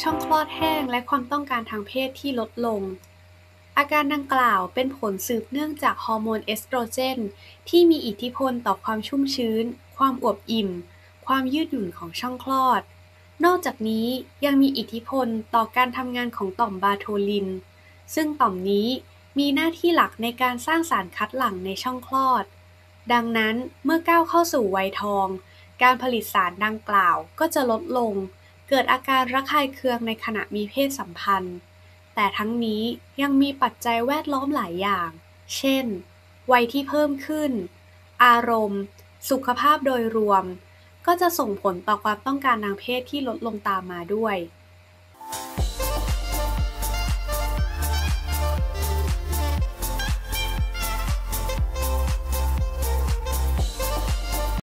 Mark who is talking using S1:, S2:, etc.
S1: ช่องคลอดแห้งและความต้องการทางเพศที่ลดลงอาการดังกล่าวเป็นผลสืบเนื่องจากฮอร์โมนเอสโตรเจนที่มีอิทธิพลต่อความชุ่มชื้นความอวบอิ่มความยืดหยุ่นของช่องคลอดนอกจากนี้ยังมีอิทธิพลต่อการทำงานของต่อมบาโทลินซึ่งต่อมนี้มีหน้าที่หลักในการสร้างสารคัดหลั่งในช่องคลอดดังนั้นเมื่อก้าวเข้าสู่วัยทองการผลิตสารดังกล่าวก็จะลดลง เกิดอาการระคายเคืองในขณะมีเพศสัมพันธ์ แต่ทั้งนี้ยังมีปัจจัยแวดล้อมหลายอย่าง เช่น วัยที่เพิ่มขึ้น อารมณ์ สุขภาพโดยรวม ก็จะส่งผลต่อความต้องการทางเพศที่ลดลงตามมาด้วย